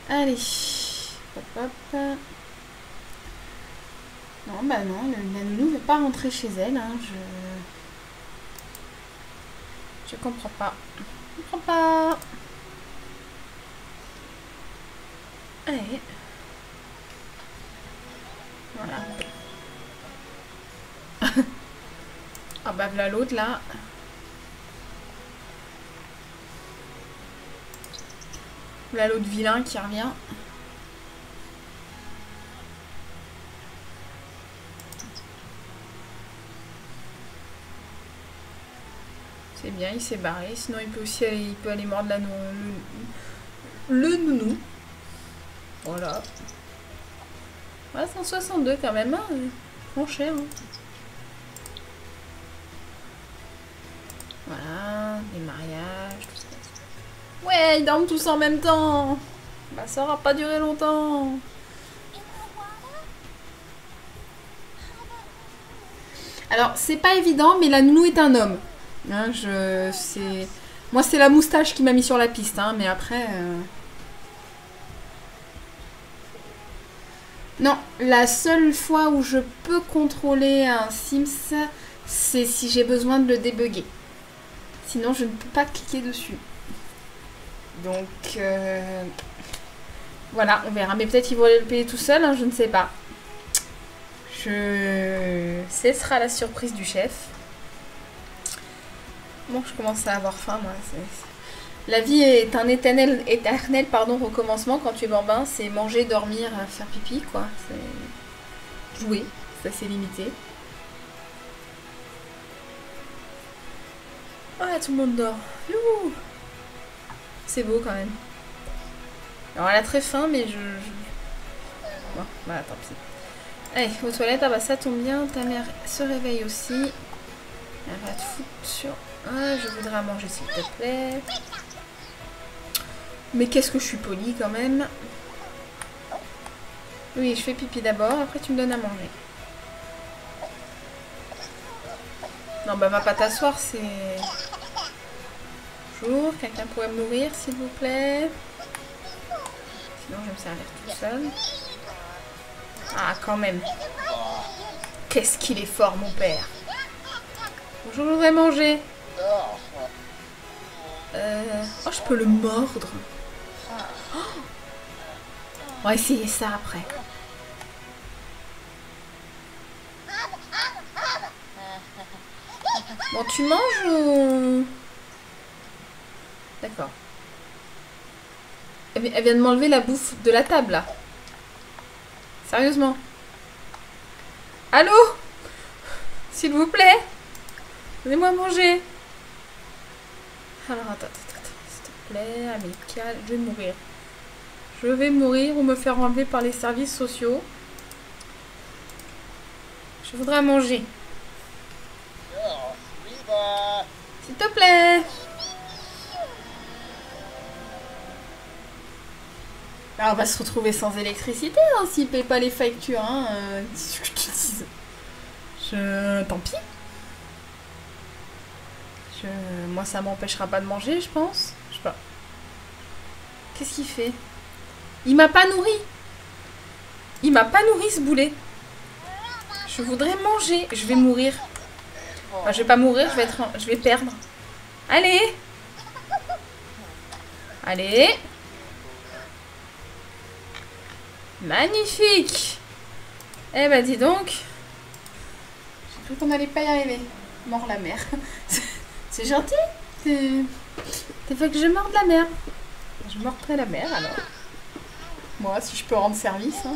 Allez. Hop, hop. Non, bah non, la nounou ne veut pas rentrer chez elle. Hein. Je comprends pas. Je comprends pas. Allez. Voilà. Ah bah voilà l'autre là. Voilà l'autre vilain qui revient. C'est bien, il s'est barré. Sinon il peut aussi aller, il peut aller mordre le nounou. Voilà. Ouais, 162 quand même, hein. Trop cher. Hein. Voilà, les mariages, tout ça. Ouais, ils dorment tous en même temps. Bah ça aura pas duré longtemps. Alors, c'est pas évident, mais la nounou est un homme. Hein, moi, c'est la moustache qui m'a mis sur la piste, hein, mais après... Non, la seule fois où je peux contrôler un Sims, c'est si j'ai besoin de le débugger. Sinon, je ne peux pas cliquer dessus. Donc, voilà, on verra. Mais peut-être qu'ils vont aller le payer tout seul, hein, je ne sais pas. Ce sera la surprise du chef. Bon, je commence à avoir faim, moi. La vie est un éternel recommencement quand tu es bambin. C'est manger, dormir, faire pipi, quoi. C'est jouer, ça c'est limité. Ah, tout le monde dort. Youhou. C'est beau quand même. Alors elle a très faim, mais Bon, voilà, tant pis. Allez, aux toilettes, ah bah ça tombe bien, ta mère se réveille aussi. Elle va te foutre sur... Ah, je voudrais manger s'il te plaît. Mais qu'est-ce que je suis polie quand même. Oui, je fais pipi d'abord, après tu me donnes à manger. Non, bah va pas t'asseoir, c'est... Bonjour, quelqu'un pourrait me nourrir s'il vous plaît. Sinon je vais me servir tout seul. Ah, quand même. Qu'est-ce qu'il est fort, mon père. Bonjour, je voudrais manger. Oh, je peux le mordre. Oh. On va essayer ça après. Bon, tu manges ou... D'accord. Elle vient de m'enlever la bouffe de la table, là. Sérieusement. Allô? S'il vous plaît? Donnez-moi à manger. Alors, attends. S'il te plaît, amical. Je vais mourir. Je vais mourir ou me faire enlever par les services sociaux. Je voudrais manger. S'il te plaît. Alors, on va se retrouver sans électricité hein, s'il ne paye pas les factures. Hein, ce que je te dise. Tant pis. Moi, ça m'empêchera pas de manger, je pense. Je sais pas. Qu'est-ce qu'il fait? Il m'a pas nourri. Il m'a pas nourri, ce boulet. Je voudrais manger. Je vais mourir. Enfin, je vais pas mourir, je vais perdre. Allez. Allez. Magnifique. Eh ben, dis donc. J'ai cru qu'on n'allait pas y arriver. Mort la mer. C'est gentil. T'as fait que je morde la mer. Je mordrai la mer, alors. Moi, si je peux rendre service. Hein.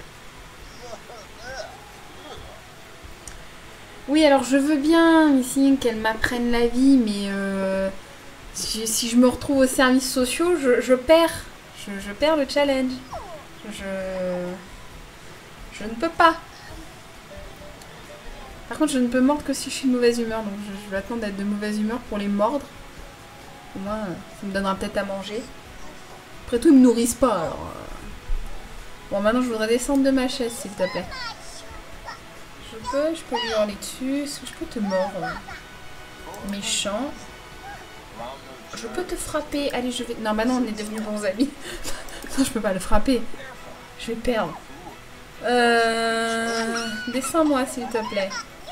Oui, alors je veux bien ici qu'elle m'apprenne la vie, mais si je me retrouve aux services sociaux, je perds. Je perds le challenge. Je ne peux pas. Par contre, je ne peux mordre que si je suis de mauvaise humeur, donc je vais attendre d'être de mauvaise humeur pour les mordre. Au moins, ça me donnera peut-être à manger. Après tout, ils me nourrissent pas, alors... Bon, maintenant, je voudrais descendre de ma chaise, s'il te plaît. Je peux lui hurler dessus. Est-ce que je peux te mordre? Méchant. Je peux te frapper. Allez, je vais... Non, bah non, on est devenus bons amis. Non, je peux pas le frapper. Je vais perdre. Descends-moi, s'il te plaît.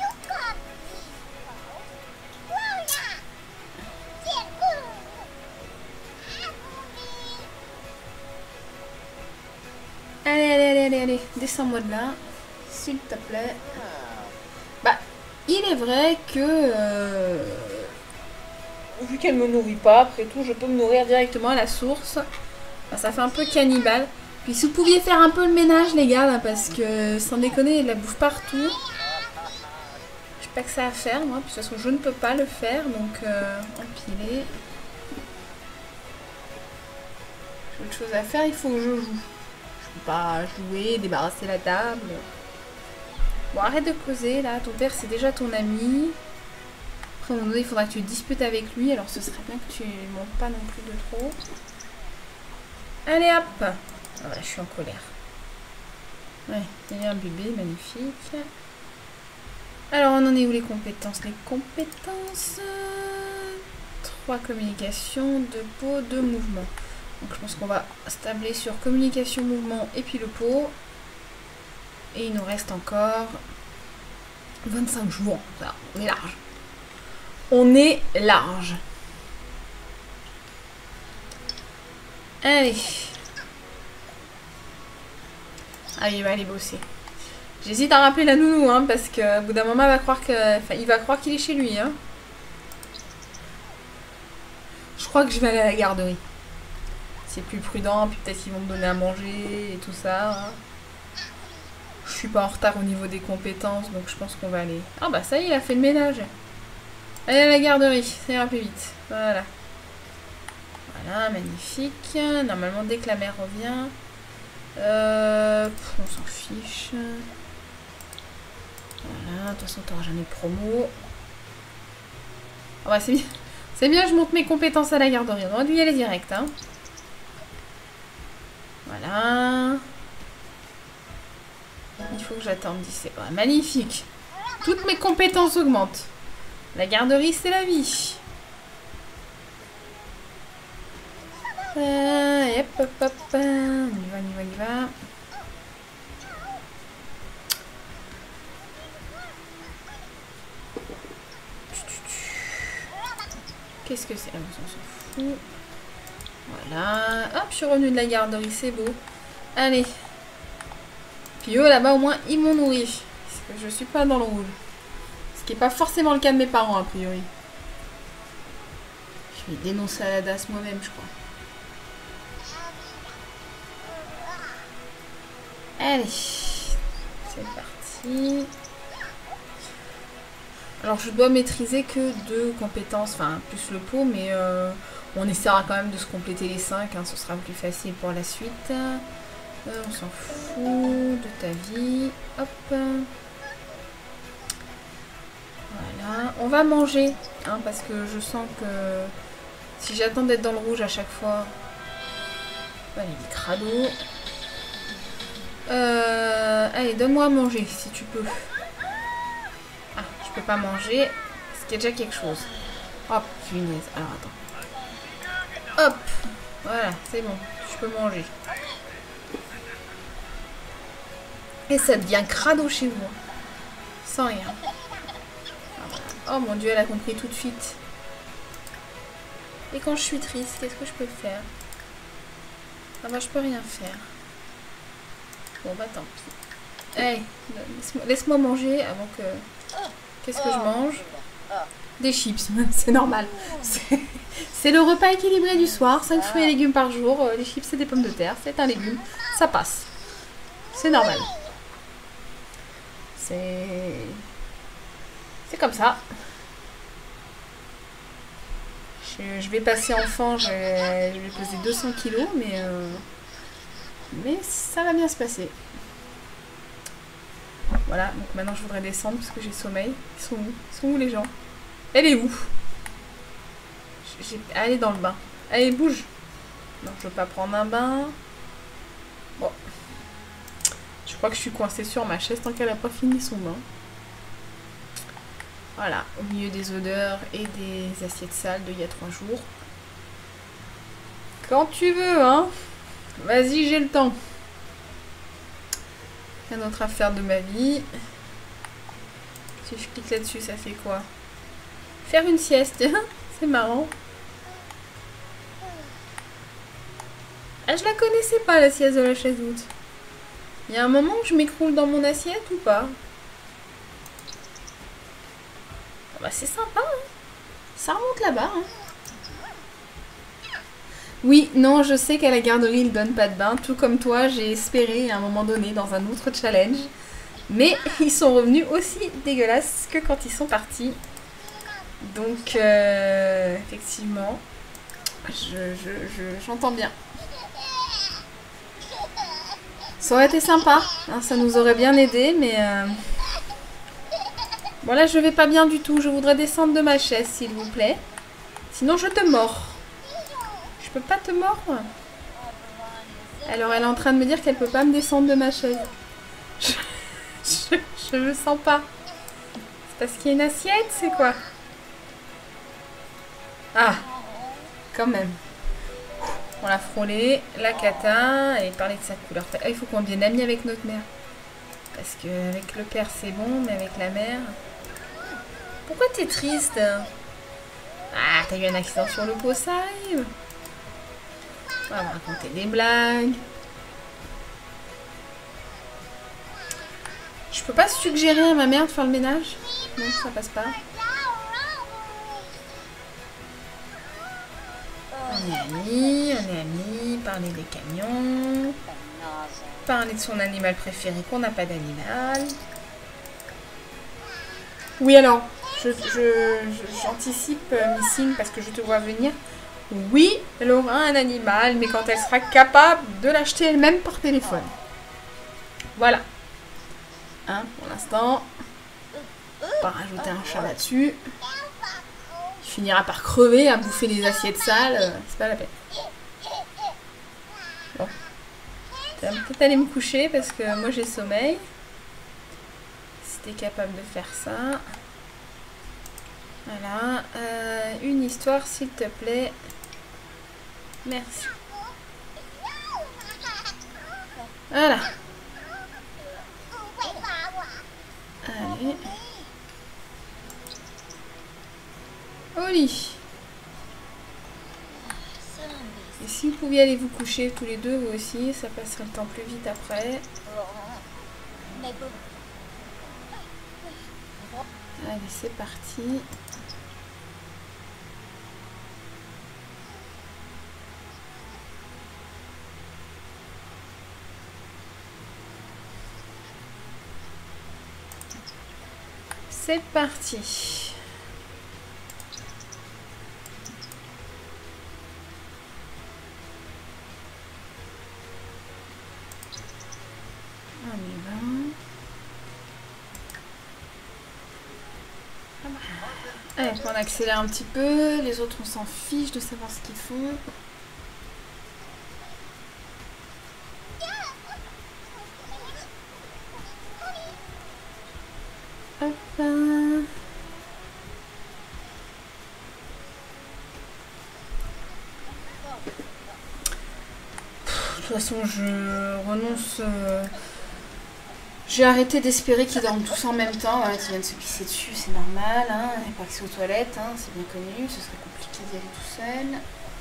Allez. Descends-moi de là. S'il te plaît. Bah, il est vrai que... vu qu'elle me nourrit pas, après tout, je peux me nourrir directement à la source. Bah, ça fait un peu cannibale. Puis si vous pouviez faire un peu le ménage, les gars, là, parce que, sans déconner, il la bouffe partout. J'ai pas que ça à faire, moi. Puis de toute façon, je ne peux pas le faire, donc empiler. J'ai autre chose à faire, il faut que je joue. Je peux pas jouer, débarrasser la table. Bon, arrête de causer, là. Ton père, c'est déjà ton ami. Après, à un moment donné, il faudra que tu disputes avec lui. Alors, ce serait bien que tu ne montes pas non plus de trop. Allez, hop. Ah, voilà, je suis en colère. Ouais, il y a un bébé, magnifique. Alors, on en est où les compétences? Les compétences... 3 communications, 2 pots, 2 mouvements. Donc, je pense qu'on va se tabler sur communication, mouvement et puis le pot. Et il nous reste encore 25 jours. Ça, on est large. On est large. Allez. Allez, il va aller bosser. J'hésite à rappeler la nounou, hein, parce qu'au bout d'un moment, il va croire que, enfin, il va croire qu'il est chez lui. Hein. Je crois que je vais aller à la garderie. C'est plus prudent, puis peut-être qu'ils vont me donner à manger et tout ça. Hein. Je suis pas en retard au niveau des compétences, donc je pense qu'on va aller... Ah bah ça y est, il a fait le ménage. Allez à la garderie, ça ira plus vite. Voilà. Voilà, magnifique. Normalement, dès que la mère revient... on s'en fiche. Voilà, de toute façon, t'auras jamais de promo. Ah bah c'est bien. C'est bien, je monte mes compétences à la garderie. On aurait dû y aller direct, hein. Voilà. Il faut que j'attende 17. Ouais, magnifique. Toutes mes compétences augmentent. La garderie, c'est la vie. Hop. On y va. Qu'est-ce que c'est? Ah, on s'en fout. Voilà. Hop, je suis revenue de la garderie, c'est beau. Allez. Puis eux, là-bas, au moins, ils m'ont nourri. Parce que je suis pas dans le rouge. Ce qui n'est pas forcément le cas de mes parents, a priori. Je vais dénoncer à la DAS moi-même, je crois. Allez. C'est parti. Alors, je dois maîtriser que 2 compétences, enfin, plus le pot, mais on essaiera quand même de se compléter les 5, hein, ce sera plus facile pour la suite. On s'en fout de ta vie. Hop. Voilà. On va manger, hein, parce que je sens que si j'attends d'être dans le rouge à chaque fois... Allez, des crados. Allez, donne-moi à manger, si tu peux. Ah, je peux pas manger, ce qui est déjà quelque chose. Hop, punaise. Alors, attends. Hop. Voilà, c'est bon. Je peux manger. Et ça devient crado chez vous. Sans rien. Oh mon dieu, elle a compris tout de suite. Et quand je suis triste, qu'est-ce que je peux faire? Ah bah je peux rien faire. Bon bah tant pis. Hey, laisse-moi manger avant que... Qu'est-ce que je mange? Des chips, c'est normal. C'est le repas équilibré du soir. 5 fruits et légumes par jour. Les chips c'est des pommes de terre. C'est un légume. Ça passe. C'est normal. C'est comme ça. Je vais passer enfant, je vais peser 200 kilos, mais ça va bien se passer. Voilà, donc maintenant je voudrais descendre parce que j'ai sommeil. Ils sont où les gens? Elle est où? Allez dans le bain. Allez, bouge. Non, je veux pas prendre un bain. Bon. Je crois que je suis coincée sur ma chaise tant qu'elle n'a pas fini son bain. Voilà, au milieu des odeurs et des assiettes sales d'il y a 3 jours. Quand tu veux, hein. Vas-y, j'ai le temps. Rien d'autre à faire de ma vie. Si je clique là-dessus, ça fait quoi? Faire une sieste. C'est marrant. Ah, je la connaissais pas, la sieste de la chaise haute. Il y a un moment où je m'écroule dans mon assiette ou pas? Ah bah c'est sympa, hein. Ça remonte là-bas, hein. Oui, non, je sais qu'à la garderie, ils donnent pas de bain. Tout comme toi, j'ai espéré à un moment donné dans un autre challenge. Mais ils sont revenus aussi dégueulasses que quand ils sont partis. Donc, effectivement, j'entends bien. Ça aurait été sympa, hein, ça nous aurait bien aidé, mais... Bon là, je vais pas bien du tout. Je voudrais descendre de ma chaise, s'il vous plaît. Sinon, je te mords. Je peux pas te mordre? Alors, elle est en train de me dire qu'elle peut pas me descendre de ma chaise. Je me sens pas. C'est parce qu'il y a une assiette, c'est quoi? Ah, quand même. On l'a frôlé, la cata, et parler de sa couleur. Ah, il faut qu'on devienne amis avec notre mère. Parce que avec le père c'est bon, mais avec la mère... Pourquoi t'es triste? Ah, t'as eu un accident sur le pot, ça arrive. On va me raconter des blagues. Je peux pas suggérer à ma mère de faire le ménage? Non, ça passe pas. On est amis, parler des camions, parler de son animal préféré qu'on n'a pas d'animal. Oui alors, j'anticipe Missing parce que je te vois venir. Oui, elle aura un animal, mais quand elle sera capable de l'acheter elle-même par téléphone. Voilà. Hein, pour l'instant, on va rajouter un chat là-dessus. Il finira par crever à bouffer des assiettes sales, c'est pas la peine. Bon. Je vais peut-être aller me coucher parce que moi j'ai sommeil. Si t'es capable de faire ça. Voilà. Une histoire s'il te plaît. Merci. Voilà. Allez. Au lit. Et si vous pouviez aller vous coucher tous les deux, vous aussi, ça passerait le temps plus vite après. Allez, c'est parti. C'est parti. On y va. Allez, on accélère un petit peu. Les autres, on s'en fiche de savoir ce qu'ils font. Hop. De toute façon, je renonce. J'ai arrêté d'espérer qu'ils dorment tous en même temps. Voilà, qu'ils viennent se pisser dessus, c'est normal. Hein. Il n'y a pas accès aux toilettes, hein, c'est bien connu. Ce serait compliqué d'y aller tout seul.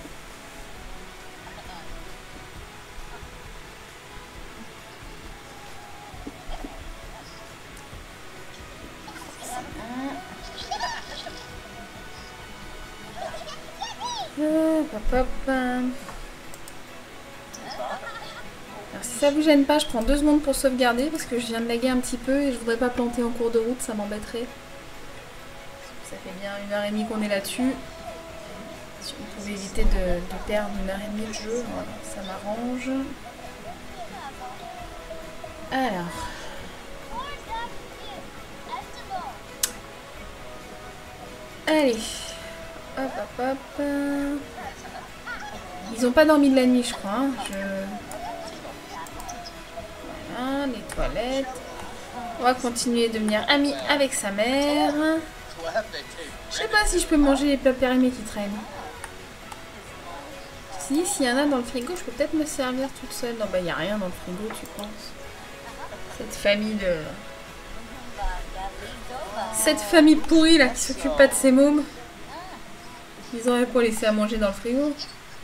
Alors, si ça vous gêne pas, je prends 2 secondes pour sauvegarder parce que je viens de laguer un petit peu et je voudrais pas planter en cours de route, ça m'embêterait. Ça fait bien 1h30 qu'on est là-dessus. Si on pouvait éviter de perdre 1h30 de jeu, voilà, ça m'arrange. Alors. Allez. Hop, hop, hop. Ils ont pas dormi de la nuit, je crois. Hein. Voilà, les toilettes. On va continuer de devenir amis avec sa mère. Je sais pas si je peux manger les plats périmés qui traînent. dit, s'il y en a dans le frigo, je peux peut-être me servir toute seule. Non, bah, il n'y a rien dans le frigo, tu penses. Cette famille de... Cette famille pourrie, là, qui s'occupe pas de ses mômes. Ils auraient pas laissé à manger dans le frigo.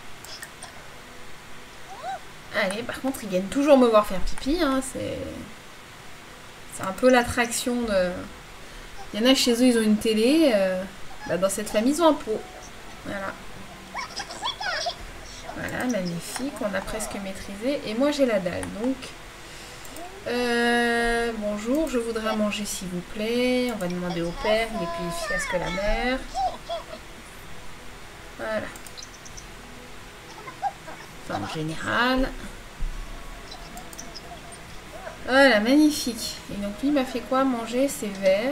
Allez, par contre, ils viennent toujours me voir faire pipi, hein, c'est un peu l'attraction de... Il y en a chez eux, ils ont une télé. Bah, dans cette famille, ils ont un pot. Voilà. Voilà, magnifique. On a presque maîtrisé. Et moi, j'ai la dalle. Donc, bonjour, je voudrais manger, s'il vous plaît. On va demander au père. Il est plus efficace que la mère. Voilà. Enfin, en général. Voilà, magnifique. Et donc, lui, il m'a fait quoi? Manger ses verres.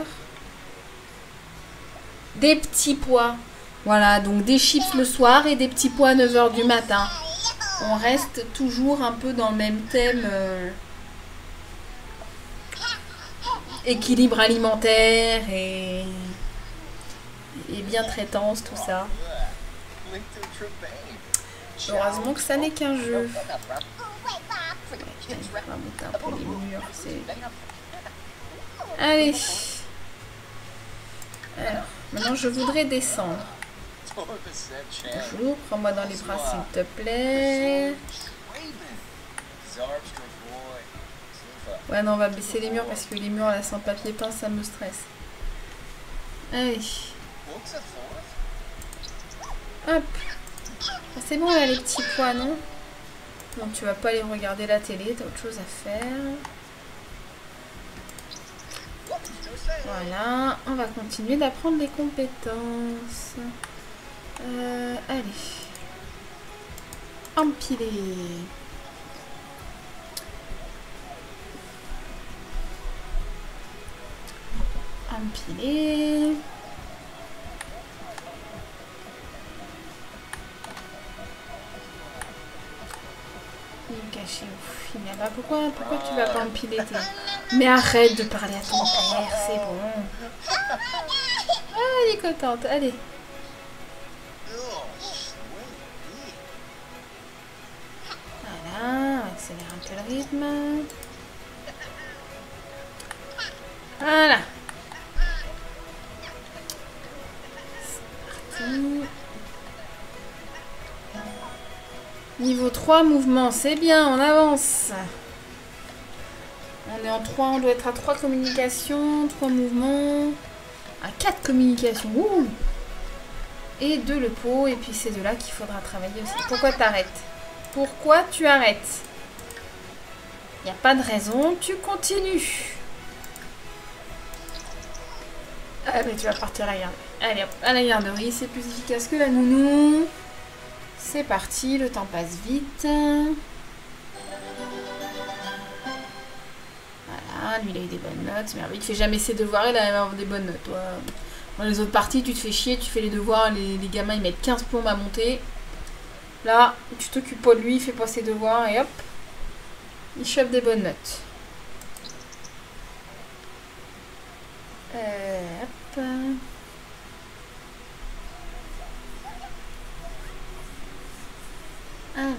Des petits pois. Voilà, donc des chips le soir et des petits pois à 9 h du matin. On reste toujours un peu dans le même thème. Équilibre alimentaire et bien-traitance, tout ça. Heureusement que ça n'est qu'un jeu. On va monter un peu les murs. Allez. Alors, maintenant je voudrais descendre. Bonjour, prends-moi dans les bras s'il te plaît. Ouais, non, on va baisser les murs parce que les murs là sans papier peint, ça me stresse. Allez. Hop. C'est bon là les petits pois, non? Donc tu vas pas aller regarder la télé, t'as autre chose à faire. Voilà, on va continuer d'apprendre les compétences. Allez. Empiler. Empiler. Il est caché au final. Bah, pourquoi tu vas pas empiler tes... Mais arrête de parler à ton père, c'est bon. Ah, elle est contente, allez. Voilà, on accélère un peu le rythme. Voilà. C'est parti. Niveau 3, mouvement, c'est bien, on avance. On est en 3, on doit être à 3 communications, 3 mouvements, à 4 communications. Ouh. Et 2 le pot, et puis c'est de là qu'il faudra travailler aussi. Pourquoi t'arrêtes? Pourquoi tu arrêtes? Il n'y a pas de raison, tu continues. Ah mais tu vas partir à la garderie. Allez hop, à la garderie, c'est plus efficace que la nounou. C'est parti, le temps passe vite. Voilà, lui il a eu des bonnes notes. Mais il fait jamais ses devoirs, il a des bonnes notes. Toi. Dans les autres parties, tu te fais chier, tu fais les devoirs, les gamins ils mettent 15 plombs à monter. Là, tu t'occupes pas de lui, il fait pas ses devoirs et hop, il chope des bonnes notes. Hop. Alors,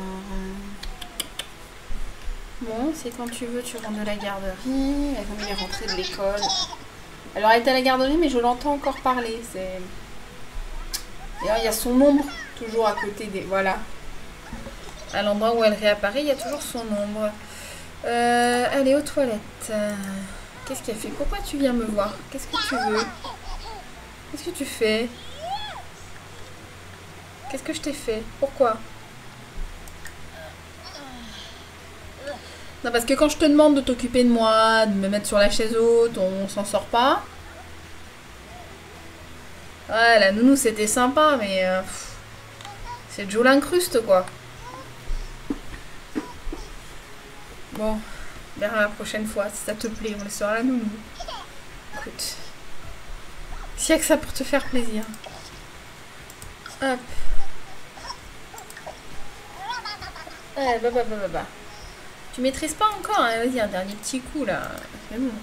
bon, c'est quand tu veux, tu rentres de la garderie. Elle est rentrée de l'école. Alors, elle est à la garderie, mais je l'entends encore parler. D'ailleurs, il y a son ombre toujours à côté des... Voilà. À l'endroit où elle réapparaît, il y a toujours son ombre. Elle est aux toilettes. Qu'est-ce qu'elle fait? Pourquoi tu viens me voir? Qu'est-ce que tu veux? Qu'est-ce que tu fais? Qu'est-ce que je t'ai fait? Pourquoi? Non, parce que quand je te demande de t'occuper de moi, de me mettre sur la chaise haute, on s'en sort pas. Ouais, la nounou, c'était sympa, mais... c'est Joe l'incruste, quoi. Bon, on verra la prochaine fois, si ça te plaît, on laissera la nounou. Écoute. S'il y a que ça pour te faire plaisir. Hop. Ouais, bah. Tu maîtrises pas encore, hein. Vas-y, un dernier petit coup, là. C'est bon.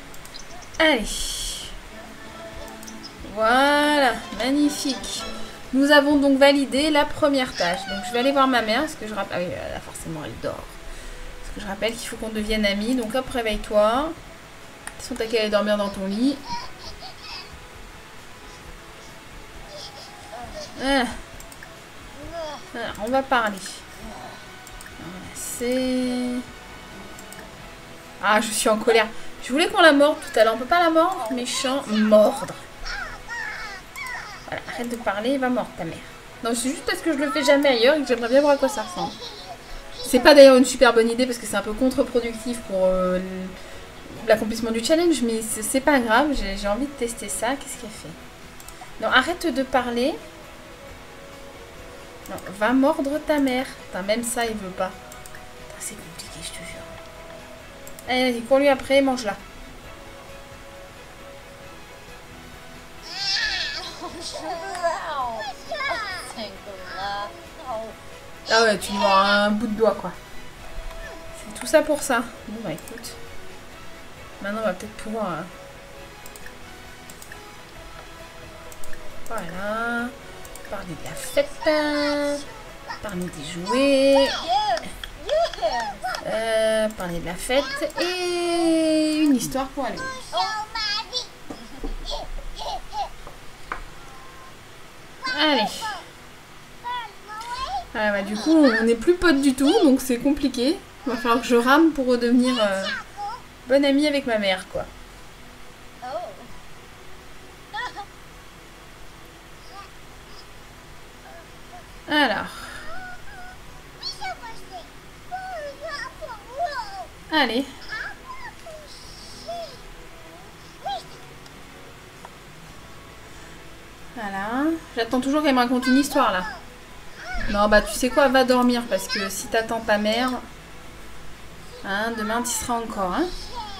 Allez. Voilà, magnifique. Nous avons donc validé la première tâche. Donc je vais aller voir ma mère, parce que je rappelle... Ah oui, là, forcément, elle dort. Parce que je rappelle qu'il faut qu'on devienne amis. Donc hop, réveille-toi. De toute façon, t'as qu'à aller dormir dans ton lit. Alors, on va parler. C'est... Ah, je suis en colère. Je voulais qu'on la morde tout à l'heure. On peut pas la mordre? Méchant. Mordre. Voilà, arrête de parler, va mordre ta mère. Non, c'est juste parce que je le fais jamais ailleurs et que j'aimerais bien voir à quoi ça ressemble. C'est pas d'ailleurs une super bonne idée parce que c'est un peu contre-productif pour l'accomplissement du challenge, mais c'est pas grave, j'ai envie de tester ça. Qu'est-ce qu'elle fait? Non, arrête de parler. Non, va mordre ta mère. Putain, même ça, il veut pas. C'est compliqué, je te jure. Allez, vas-y, cours-lui après, mange-la. Ah ouais, tu lui vois un bout de doigt, quoi. C'est tout ça pour ça. Bon, bah écoute. Maintenant, on va peut-être pouvoir... Voilà. Parler de la fête. Parler des jouets. Parler de la fête. Et une histoire pour aller. Allez. Ah bah, du coup, on n'est plus potes du tout, donc c'est compliqué. Il va falloir que je rame pour redevenir bonne amie avec ma mère, quoi. Alors. Allez. Voilà. J'attends toujours qu'elle me raconte une histoire, là. Non, bah tu sais quoi, va dormir, parce que si t'attends ta mère, hein, demain tu seras encore, hein.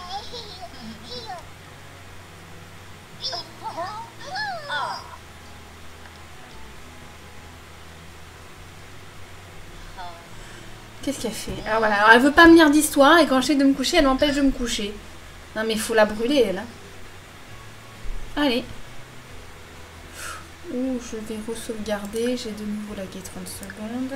Qu'est-ce qu'elle fait? Alors voilà, alors, elle veut pas me lire d'histoire, et quand j'essaie de me coucher, elle m'empêche de me coucher. Non mais il faut la brûler, elle. Allez. Ouh, je vais re-sauvegarder. J'ai de nouveau lagué 30 secondes.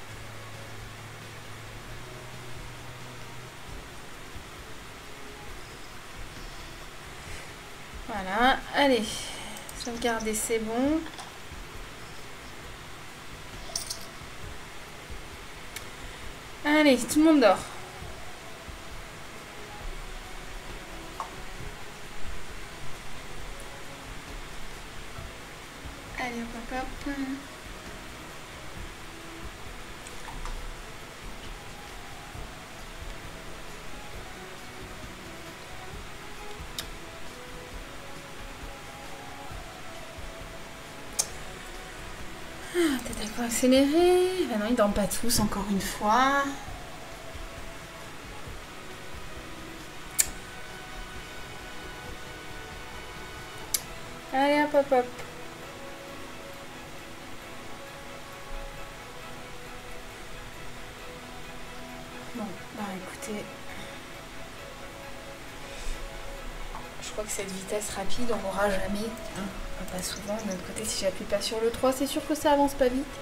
Voilà, allez. Sauvegarder, c'est bon. Allez, tout le monde dort. Allez, hop, hop, hop. Peut-être pas accélérer. Ben non, ils dorment pas tous, encore une fois. Allez, hop, hop, hop. Bon, bah écoutez. Je crois que cette vitesse rapide, on n'aura jamais. Hein, pas souvent. De l'autre côté, si j'appuie pas sur le 3, c'est sûr que ça avance pas vite.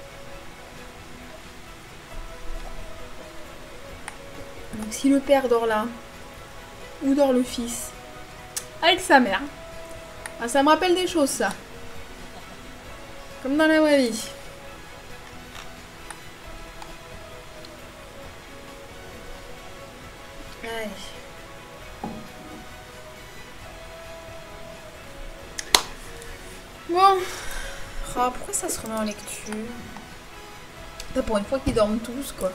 Donc si le père dort là, où dort le fils? Avec sa mère. Ah, ça me rappelle des choses, ça. Comme dans la vraie vie. Allez. Bon. Oh, pourquoi ça se remet en lecture? Là, pour une fois qu'ils dorment tous, quoi.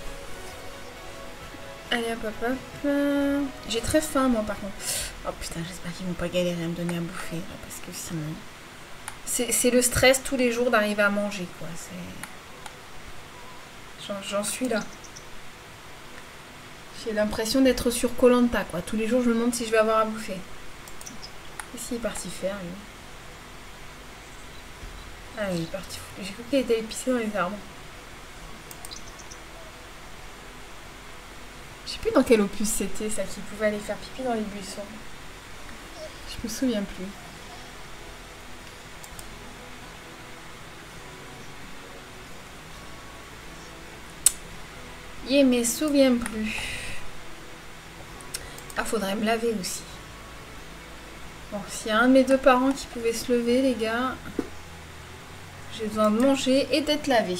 Allez, hop, hop, hop. J'ai très faim, moi, par contre. Oh putain, j'espère qu'ils vont pas galérer à me donner à bouffer. Là, parce que sinon... C'est le stress tous les jours d'arriver à manger, quoi. J'en suis là. J'ai l'impression d'être sur Koh-Lanta, quoi. Tous les jours, je me demande si je vais avoir à bouffer. Qu'est-ce qu'il est parti faire, lui? Ah oui, il est parti. J'ai cru qu'il était épicé dans les arbres. Je sais plus dans quel opus c'était, ça, qui pouvait aller faire pipi dans les buissons. Je me souviens plus. Je me souviens plus. Ah, faudrait me laver aussi. Bon, s'il y a un de mes deux parents qui pouvait se lever, les gars, j'ai besoin de manger et d'être lavé.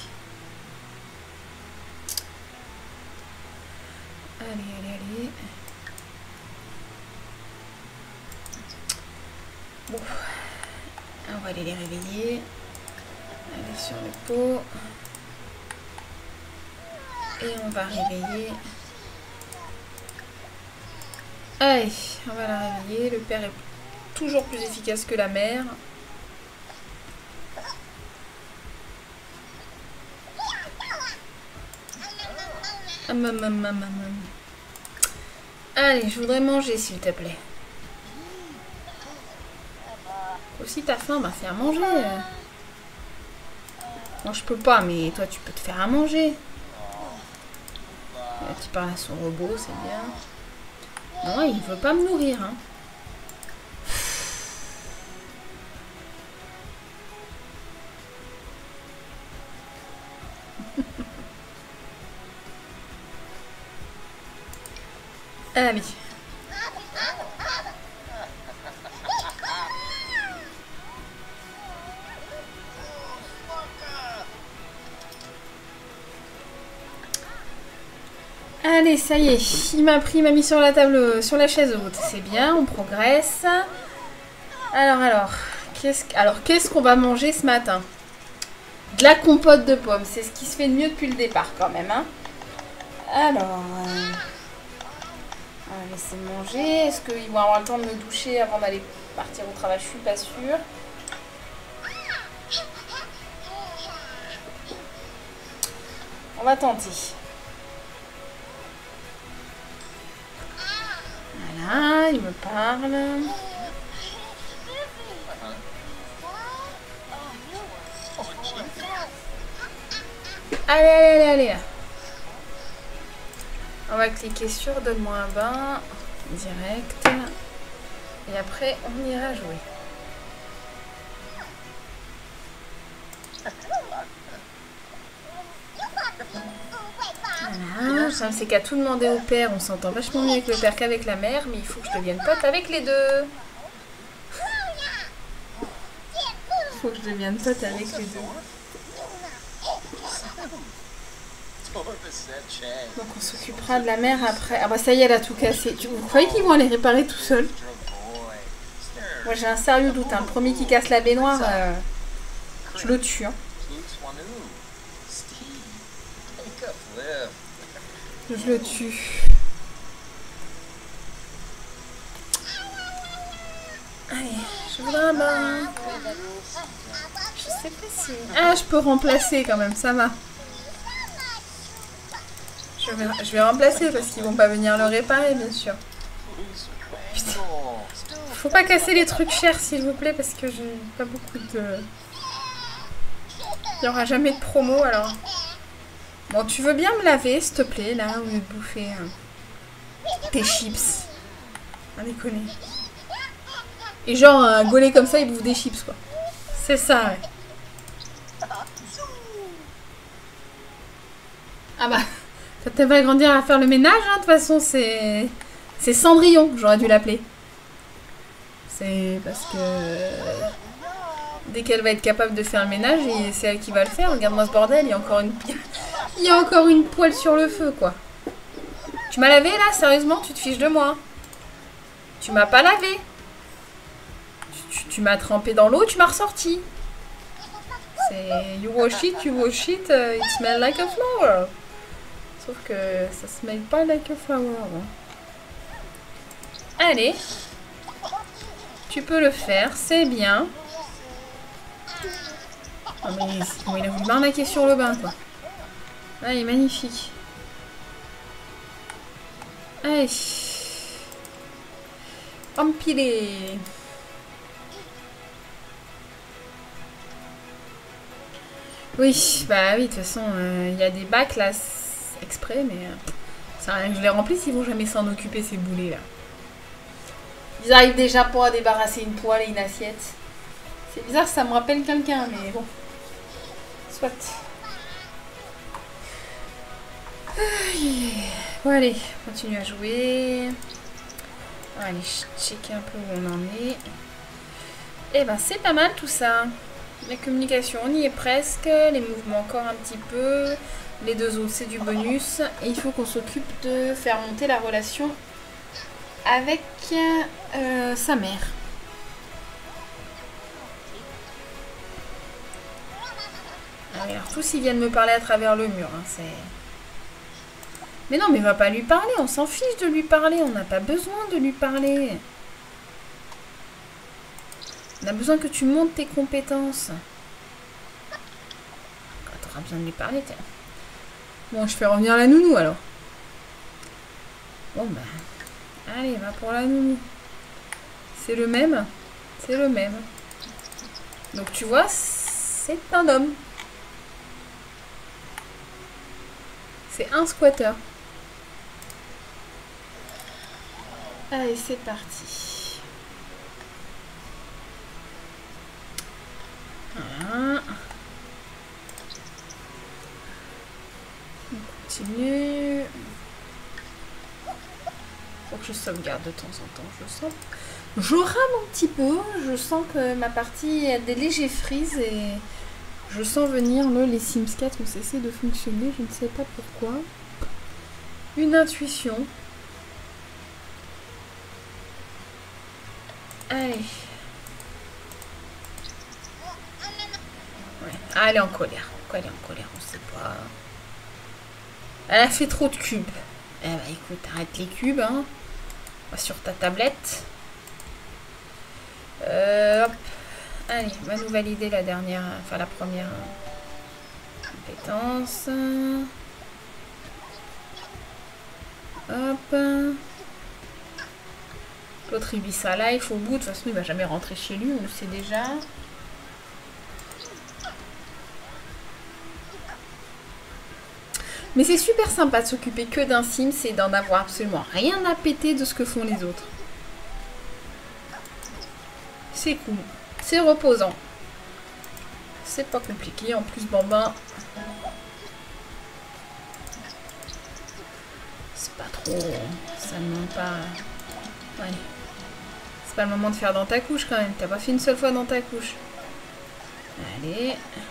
Allez. Bon, on va aller les réveiller. Aller sur le pot. Et on va réveiller. Allez, on va la réveiller. Le père est toujours plus efficace que la mère. Allez, je voudrais manger, s'il te plaît. Aussi, t'as faim, bah fais à manger. Moi, je peux pas, mais toi, tu peux te faire à manger. Là, tu parles à son robot, c'est bien. Non, il veut pas me nourrir, hein. Allez. Allez, ça y est. Il m'a mis sur la table, sur la chaise haute. C'est bien, on progresse. Alors, qu'est-ce qu'on va manger ce matin? De la compote de pommes. C'est ce qui se fait de mieux depuis le départ, quand même, hein. Alors... on va laisser manger. Est-ce qu'ils vont avoir le temps de me doucher avant d'aller partir au travail? Je suis pas sûre. On va tenter. Voilà, il me parle. Allez. On va cliquer sur donne-moi un bain direct. Et après, on ira jouer. Voilà. C'est qu'à tout demander au père, on s'entend vachement mieux avec le père qu'avec la mère, mais il faut que je devienne pote avec les deux. Il faut que je devienne pote avec les deux. Donc on s'occupera de la mère après. Ah bah ça y est, elle a tout cassé. Vous croyez qu'ils vont aller réparer tout seuls? Moi j'ai un sérieux doute. Hein. Le premier qui casse la baignoire, je le tue. Hein. Je le tue. Allez, je voudrais un bain. Je sais pas si... Ah, je peux remplacer quand même, ça va. Je vais remplacer parce qu'ils vont pas venir le réparer, bien sûr. Putain. Faut pas casser les trucs chers, s'il vous plaît, parce que j'ai pas beaucoup de... Il y aura jamais de promo, alors... Bon, tu veux bien me laver, s'il te plaît, là, au lieu de bouffer tes chips. Ah, déconner. Et genre, un gaulet comme ça, il bouffe des chips, quoi. C'est ça, ouais. Ah bah... Quand elle va grandir à faire le ménage, hein, de toute façon, c'est Cendrillon, j'aurais dû l'appeler. C'est parce que dès qu'elle va être capable de faire le ménage, c'est elle qui va le faire. Regarde-moi ce bordel, il y a encore une poêle sur le feu, quoi. Tu m'as lavé, là? Sérieusement, tu te fiches de moi? Tu m'as pas lavé. Tu m'as trempé dans l'eau, tu m'as ressorti. C'est you wash it, it smells like a flower. Sauf que ça se mêle pas like a flower. Allez. Tu peux le faire, c'est bien. Oh, mais bon, il a voulu m'arnaquer sur le bain, quoi. Ah, il est magnifique. Allez. Empiler. Oui, bah oui, de toute façon, il y a des bacs là, exprès, mais ça rien que je les remplisse, ils vont jamais s'en occuper, ces boulets là. Ils arrivent déjà pas à débarrasser une poêle et une assiette. C'est bizarre, ça me rappelle quelqu'un, mais bon. Soit. Bon allez, continue à jouer. Allez, checker un peu où on en est. Et ben c'est pas mal tout ça. La communication, on y est presque. Les mouvements encore un petit peu. Les deux autres, c'est du bonus. Et il faut qu'on s'occupe de faire monter la relation avec sa mère. Alors tous ils viennent me parler à travers le mur. Hein, c'est... Mais non, mais va pas lui parler. On s'en fiche de lui parler. On n'a pas besoin de lui parler. On a besoin que tu montes tes compétences. Quand t'auras besoin de lui parler, tiens. Bon, je fais revenir la nounou alors. Bon, bah. Allez, va pour la nounou. C'est le même. C'est le même. Donc, tu vois, c'est un homme. C'est un squatter. Allez, c'est parti. Voilà. On continue. Faut que je sauvegarde de temps en temps. Je rame un petit peu. Je sens que ma partie a des légers frises et je sens venir les Sims 4 ont cessé de fonctionner. Je ne sais pas pourquoi. Une intuition. Allez. Ouais. Ah, elle est en colère. Pourquoi elle est en colère? On sait pas. Elle a fait trop de cubes. Eh bah écoute, arrête les cubes, hein. Va sur ta tablette. Hop. Allez, va nous valider la dernière, enfin la première compétence. Hop. L'autre il vit sa life au bout. De toute façon, il va jamais rentrer chez lui, on le sait déjà. Mais c'est super sympa de s'occuper que d'un Sims et d'en avoir absolument rien à péter de ce que font les autres. C'est cool. C'est reposant. C'est pas compliqué. En plus, Bambin, c'est pas trop... Ça ne demande pas... Allez. C'est pas le moment de faire dans ta couche quand même. T'as pas fait une seule fois dans ta couche. Allez.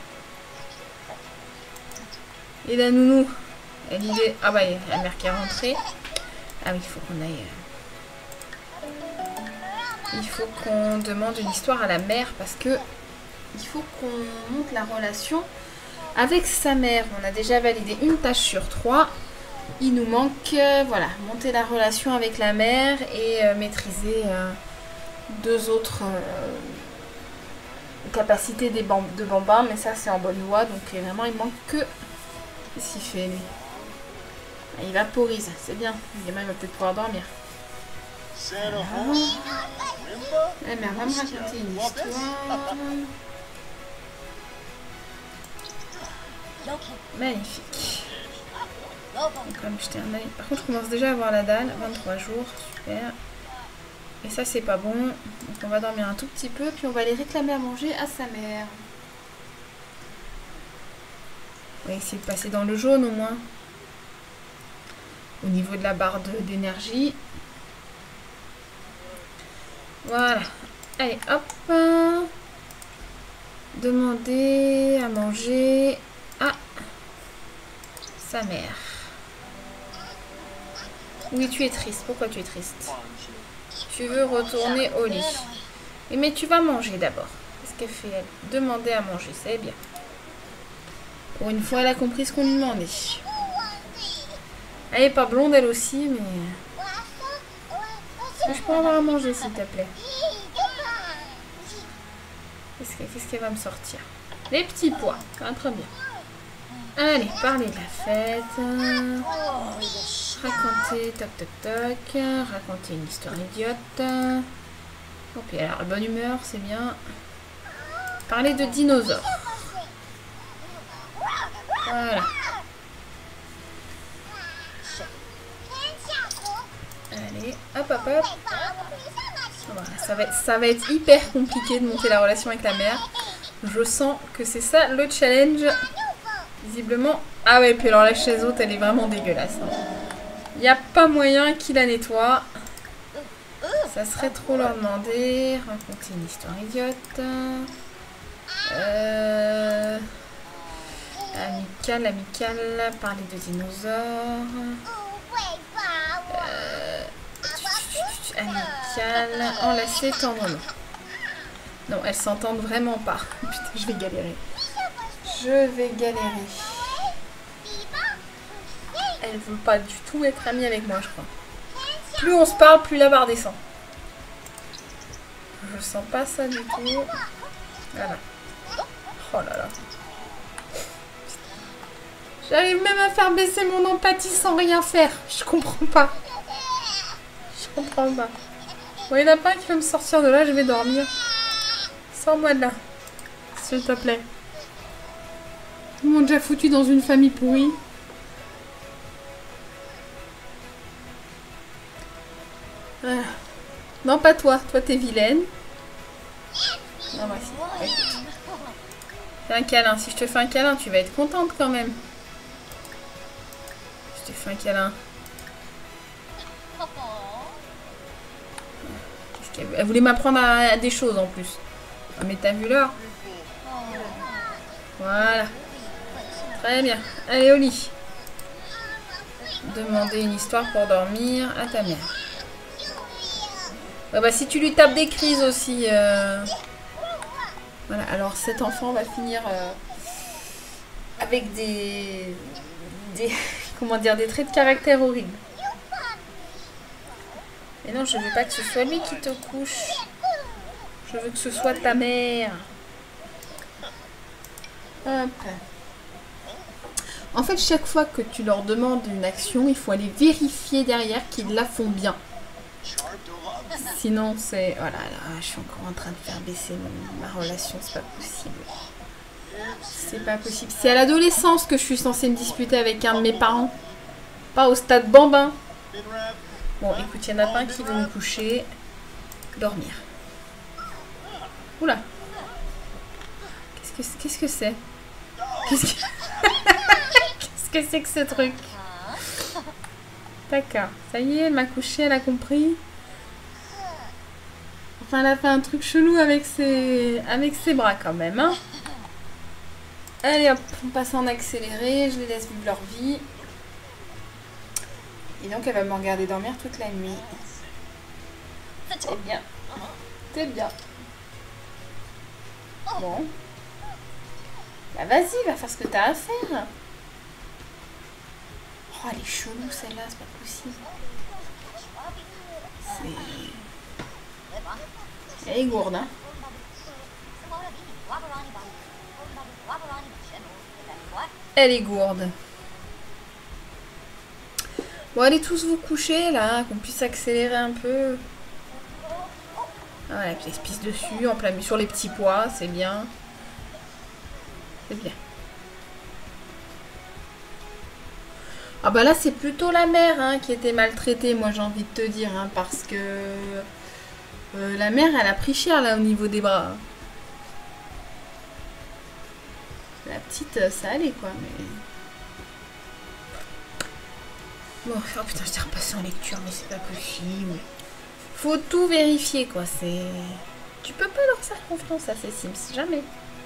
Et la nounou. L'idée... Ah bah, il y a la mère qui est rentrée. Ah oui, il faut qu'on aille... Il faut qu'on demande une histoire à la mère parce que il faut qu'on monte la relation avec sa mère. On a déjà validé une tâche sur 3. Il nous manque, voilà, monter la relation avec la mère et maîtriser 2 autres capacités de Bambin. Mais ça, c'est en bonne voie. Donc, vraiment, il manque que... Qu'est-ce qu'il fait, lui? Il vaporise, c'est bien. Le gamin, il va peut-être pouvoir dormir. La mère va me raconter une histoire. Magnifique. Donc, comme jeter un œil. Par contre, je commence déjà à avoir la dalle. 23 jours, super. Et ça, c'est pas bon. Donc, on va dormir un tout petit peu. Puis, on va aller réclamer à manger à sa mère. On va essayer de passer dans le jaune au moins. Au niveau de la barre d'énergie. Voilà. Allez, hop. Demander à manger à sa mère. Oui, tu es triste. Pourquoi tu es triste? Tu veux retourner au lit. Mais tu vas manger d'abord. Qu'est-ce qu'elle fait, elle? Demander à manger, c'est bien. Pour une fois, elle a compris ce qu'on lui demandait. Elle est pas blonde, elle aussi, mais... Est-ce que je peux avoir à manger, s'il te plaît? Qu'est-ce qu'elle va me sortir? Les petits pois. Ah, très bien. Allez, parler de la fête. Raconter, toc toc toc. Raconter une histoire idiote. Oh, puis alors, la bonne humeur, c'est bien. Parler de dinosaures. Voilà. Allez, hop hop hop. Voilà, ça va être hyper compliqué de monter la relation avec la mère. Je sens que c'est ça le challenge. Visiblement, Ah ouais, puis alors la chaise haute, elle est vraiment dégueulasse. Il n'y a pas moyen qu'il la nettoie. Ça serait trop leur demander. Raconter une histoire idiote. Amical, parler de dinosaures. Amical, enlacer, tendrement. Non, elles s'entendent vraiment pas. Putain, je vais galérer. Je vais galérer. Elle veut pas du tout être amie avec moi, je crois. Plus on se parle, plus la barre descend. Je sens pas ça du tout. Voilà. Oh là là. J'arrive même à faire baisser mon empathie sans rien faire. Je comprends pas. Je comprends pas. Bon, il n'y en a pas un qui veut me sortir de là, je vais dormir. Sors-moi de là. S'il te plaît. Ils m'ont déjà foutu dans une famille pourrie. Voilà. Non, pas toi. Toi, t'es vilaine. Non, bah si. Écoute. Fais un câlin. Si je te fais un câlin, tu vas être contente quand même. Je te fais un câlin. Elle voulait m'apprendre à des choses en plus. Ah, mais t'as vu l'heure? Voilà. Très bien. Allez au lit. Demander une histoire pour dormir à ta mère. Ouais, bah si tu lui tapes des crises aussi. Voilà, alors cet enfant va finir avec des comment dire, des traits de caractère horribles. Et non, je veux pas que ce soit lui qui te couche. Je veux que ce soit ta mère. Hop. En fait, chaque fois que tu leur demandes une action, il faut aller vérifier derrière qu'ils la font bien. Sinon, c'est... Voilà, là, je suis encore en train de faire baisser ma relation, c'est pas possible. C'est pas possible. C'est à l'adolescence que je suis censée me disputer avec un de mes parents. Pas au stade bambin. Bon, écoute, il y en a pas un qui veut me coucher. Dormir. Oula. Qu'est-ce que c'est? Qu'est-ce que c'est que ce truc? D'accord. Ça y est, elle m'a couché, elle a compris. Enfin, elle a fait un truc chelou avec ses bras quand même. Hein. Allez hop, on passe en accéléré. Je les laisse vivre leur vie. Et donc, elle va me regarder dormir toute la nuit. C'est bien. C'est bien. Bon. Bah vas-y, va faire ce que t'as à faire. Oh, elle est chelou celle-là, c'est pas possible. Elle est gourde, hein. Elle est gourde. Bon, allez tous vous coucher, là, qu'on puisse accélérer un peu. Voilà, puis elle se pisse dessus, en plein sur les petits pois, c'est bien. C'est bien. Ah bah là, c'est plutôt la mère hein, qui était maltraitée, moi j'ai envie de te dire, hein, parce que la mère, elle a pris cher là au niveau des bras. La petite, ça allait quoi, mais... Bon, oh putain, je t'ai repassé en lecture, mais c'est pas possible. Faut tout vérifier quoi, c'est... Tu peux pas leur faire confiance à ces Sims, jamais.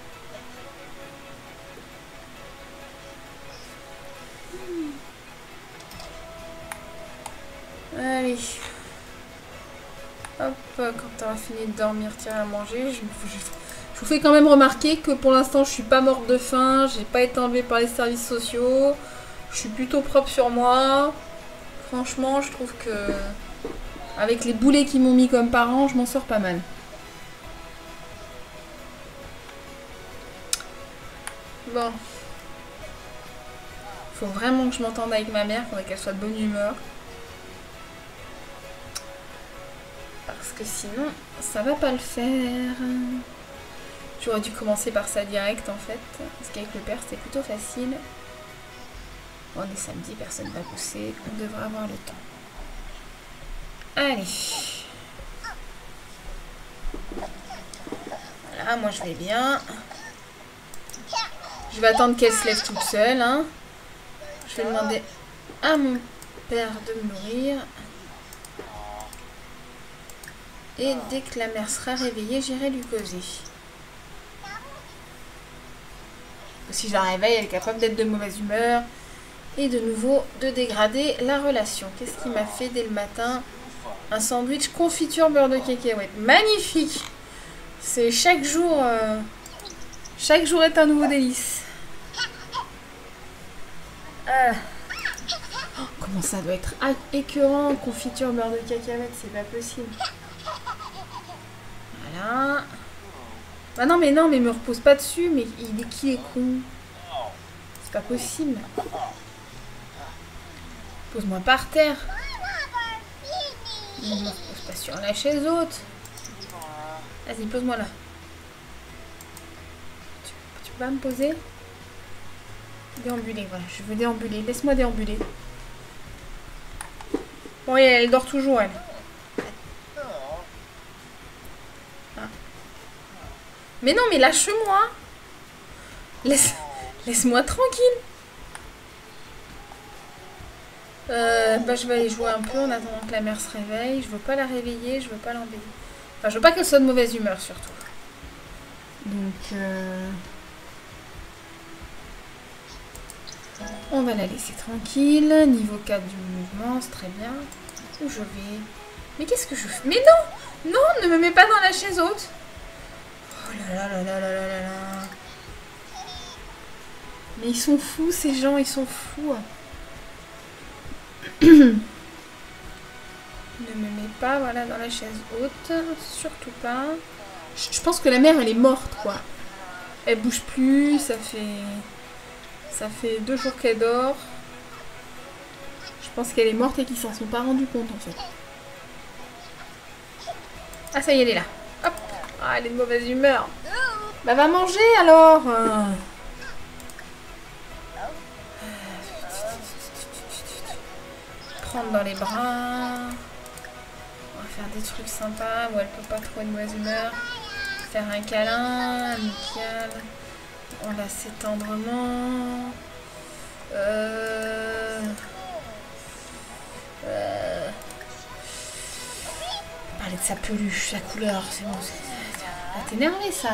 Allez. Hop, quand tu auras fini de dormir, tiens à manger. Je vous fais quand même remarquer que pour l'instant, je suis pas morte de faim. J'ai pas été enlevée par les services sociaux. Je suis plutôt propre sur moi. Franchement, je trouve que... Avec les boulets qu'ils m'ont mis comme parents, je m'en sors pas mal. Bon. Faut vraiment que je m'entende avec ma mère. Faudrait qu'elle soit de bonne humeur. Parce que sinon, ça va pas le faire. J'aurais dû commencer par ça direct en fait. Parce qu'avec le père, c'est plutôt facile. On est samedi, personne va pousser. On devrait avoir le temps. Allez. Voilà, moi je vais bien. Je vais attendre qu'elle se lève toute seule. Hein. vais demander à mon père de me nourrir. Et dès que la mère sera réveillée, j'irai lui causer. Si je la réveille, elle est capable d'être de mauvaise humeur et de nouveau de dégrader la relation. Qu'est-ce qu'il m'a fait dès le matin? Un sandwich confiture beurre de cacahuète. Magnifique! C'est chaque jour est un nouveau délice. Oh, comment ça doit être écœurant, confiture beurre de cacahuète, c'est pas possible. Voilà. Bah non, mais me repose pas dessus, mais qui est con? C'est pas possible. Pose-moi par terre. Ne me repose pas sur la chaise haute. Vas-y, pose-moi là. Tu peux pas me poser? Déambuler, voilà, je veux déambuler. Laisse-moi déambuler. Bon, elle dort toujours, elle. Ah. Mais non, mais lâche-moi. Laisse-moi tranquille. Bah, je vais aller jouer un peu en attendant que la mère se réveille. Je veux pas la réveiller, je veux pas l'embêter. Enfin, je veux pas qu'elle soit de mauvaise humeur, surtout. Donc, on va la laisser tranquille. Niveau 4 du mouvement, c'est très bien. Où je vais? Mais qu'est-ce que je fais? Mais non! Non, ne me mets pas dans la chaise haute. Oh là là là là là là là là. Mais ils sont fous, ces gens, ils sont fous. Ne me mets pas, voilà, dans la chaise haute. Surtout pas. Je pense que la mère, elle est morte, quoi. Elle bouge plus, ça fait 2 jours qu'elle dort. Je pense qu'elle est morte et qu'ils s'en sont pas rendus compte, en fait. Ah, ça y est, elle est là. Hop. Ah, elle est de mauvaise humeur. Bah, va manger, alors. Prendre dans les bras. On va faire des trucs sympas où elle peut pas trop être de mauvaise humeur. Faire un câlin amical. On la sait tendrement. Parler de sa peluche, sa couleur, c'est bon. Ça va t'énerver, ça.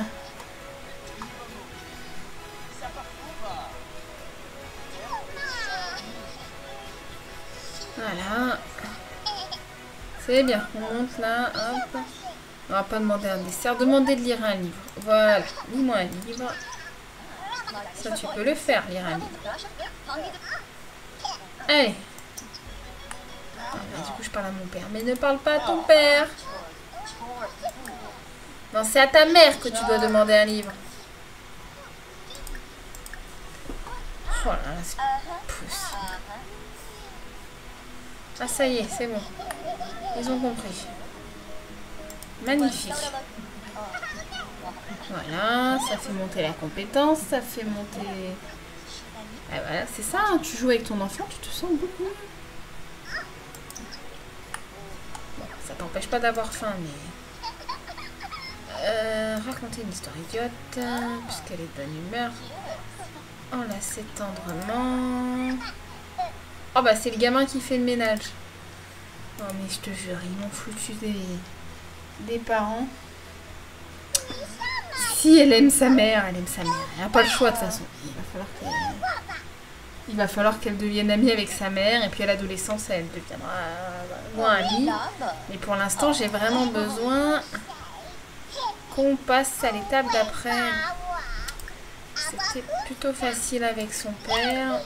Voilà. C'est bien. On monte là. Hop. On va pas demander un dessert. Demander de lire un livre. Voilà. Lis-moi un livre. Ça, tu peux le faire, lire un livre. Allez. Ah, bah, du coup, je parle à mon père. Mais ne parle pas à ton père. Non, c'est à ta mère que tu dois demander un livre. Oh là là, c'est pas possible. Ah, ça y est, c'est bon. Ils ont compris. Magnifique. Voilà, ça fait monter la compétence, ça fait monter... Ah, voilà, c'est ça, hein, tu joues avec ton enfant, tu te sens beaucoup mieux. Bon, ça t'empêche pas d'avoir faim, mais... raconter une histoire idiote, puisqu'elle est de bonne humeur. Enlacer tendrement... Oh bah c'est le gamin qui fait le ménage. Oh mais je te jure, ils m'ont foutu des parents. Si elle aime sa mère, elle aime sa mère. Elle n'a pas le choix de toute façon. Il va falloir qu'elle devienne amie avec sa mère. Et puis à l'adolescence, elle deviendra moins amie. Mais pour l'instant, j'ai vraiment besoin qu'on passe à l'étape d'après. C'était plutôt facile avec son père.